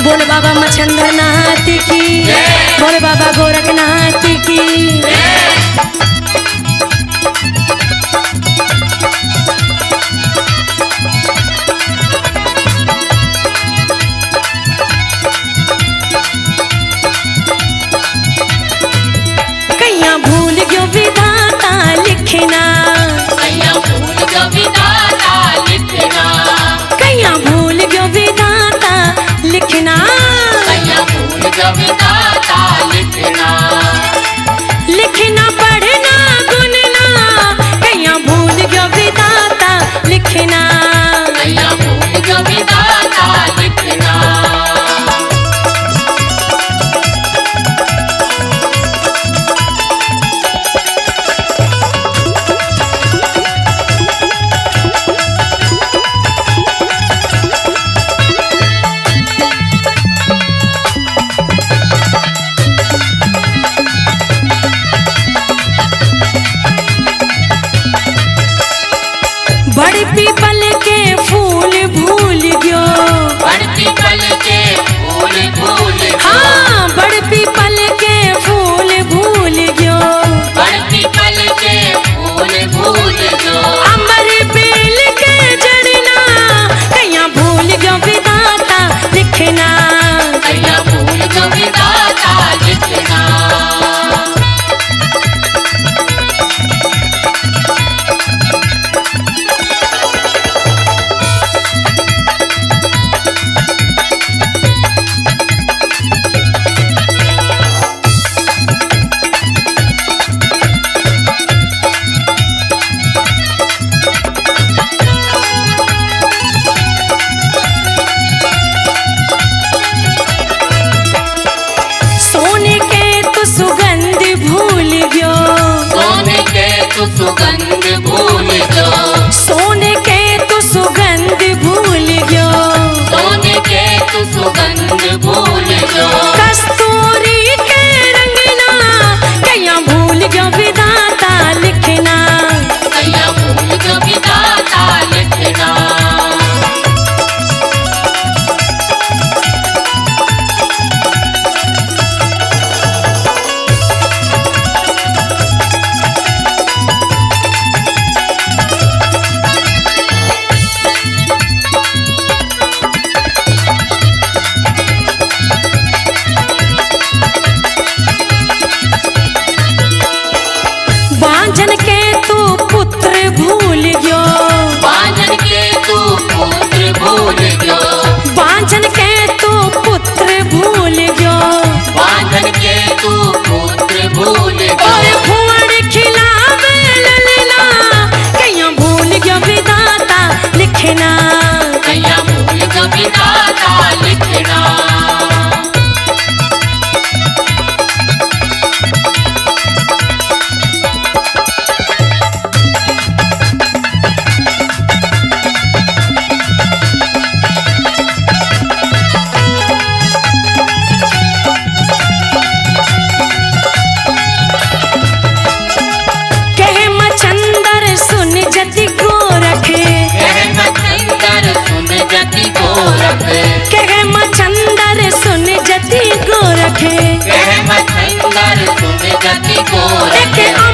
बोल बाबा मच्छंदर नाथ की, बोल बाबा गोरखनाथ की। कैया भूल गयो विधाता लिखना, कैया भूल गयो विधाता लिखना, कैया भूल गयो विधाता लिखना, कैया भूल गयो विधाता लिखना, लिखना पढ़ना गुनना, कैया भूल गयो विधाता लिखना, कैया भूल गयो विधाता लिखना। बड़ पीपल के फूल भूल गयो, बड़ पीपल के फूल भूल गयो, हाँ बड़ पीपल के फूल भूल गयो, बड़ पीपल के फूल भूल गयो, अमर बेल के जड़ना, कैया भूल गयो विधाता लिखना, कैया भूल गयो विधाता लिखना। सोने के तो सुगंध भूल गयो, सोने के तू सुगंध भूल गयो, सोने के तो सुगंध भूल गयो, सोने के तू सुगंध भूल गयो, कस्तूरी के रंगना, कैया भूल गयो विधाता लिखना, कैया भूल गयो विधाता लिखना। बांझन के तू पुत्र भूल गयो, बांझन के तू पुत्र भूल गयो, बांझन के तू पुत्र भूल गयो, बांझन के तू पुत्र भूल और गयो, भुवन खिलावे ललना, कैया भूल गयो विधाता लिखना, कैया भूल गयो विधाता लिखना। कहे मच्छंदर सुन जति गोरख, कहे मच्छंदर सुन जति गोरख, कहे मच्छंदर सुन जति गोरख, कहे मच्छंदर सुन जति गोरख, एक